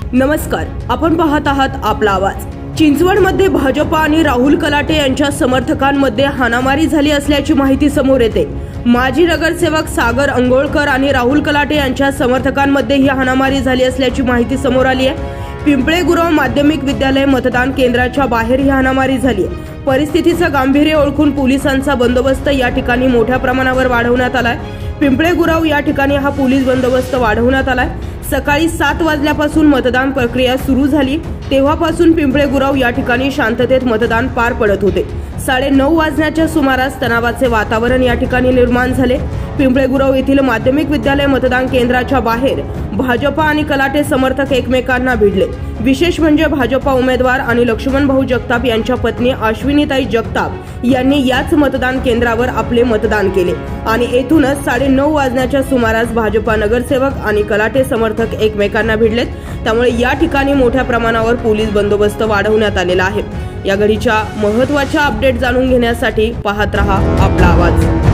नमस्कार, आपण पाहत आहात आपला आवाज। चिंचवडमध्ये भाजप आणि राहुल कलाटे यांच्या समर्थकांमध्ये हाणामारी झाली असल्याची माहिती समोर येते। माजी नगरसेवक सागर अंगोळकर आणि राहुल कलाटे यांच्या समर्थकांमध्ये ही हाणामारी झाली असल्याची माहिती समोर आली आहे। पिंपळे गुरव माध्यमिक विद्यालय मतदान केंद्राच्या बाहेर ही हाणामारी झाली आहे। परिस्थितीचं गांभीर्य ओळखून पोलिसांचा बंदोबस्त या ठिकाणी मोठ्या प्रमाणावर वाढवण्यात आलाय। पिंपळे गुरव या ठिकाणी हा पोलीस बंदोबस्त वाढवण्यात आलाय। सकाळी 7 वाजल्यापासून मतदान प्रक्रिया सुरू झाली, तेव्हापासून पिंपळे गुरव या ठिकाणी शांततेत मतदान पार पडत होते। 9:30 वाजण्याच्या सुमारास तणावाचे वातावरण या ठिकाणी निर्माण झाले। पिंपळे गुरव येथील माध्यमिक विद्यालय मतदान केंद्राच्या बाहेर भाजपा आणि कलाटे समर्थक एकमेकांना भिडले। विशेष म्हणजे भाजपा उमेदवार आणि लक्ष्मण भाऊ जगताप यांच्या पत्नी अश्विनीताई जगताप यांनी याच मतदान केंद्रावर आपले मतदान केले आणि येथूनच 9:30 वाजण्याच्या सुमारास भाजपा नगरसेवक आणि कलाटे समर्थक एकमेकांना भिडलेत। त्यामुळे या ठिकाणी मोठ्या प्रमाणावर पोलीस बंदोबस्त वाढवण्यात आलेला आहे। या घडीच्या महत्त्वाच्या अपडेट जाणून घेण्यासाठी पाहत रहा आपला आवाज।